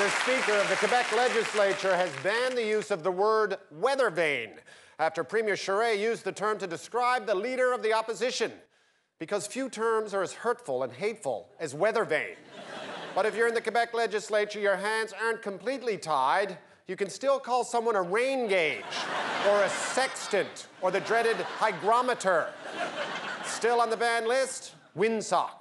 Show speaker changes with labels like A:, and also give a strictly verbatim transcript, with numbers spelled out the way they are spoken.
A: The Speaker of the Quebec Legislature has banned the use of the word Weathervane after Premier Charest used the term to describe the leader of the opposition, because few terms are as hurtful and hateful as Weathervane. But if you're in the Quebec Legislature, your hands aren't completely tied. You can still call someone a rain gauge, or a sextant, or the dreaded hygrometer. Still on the ban list, windsock.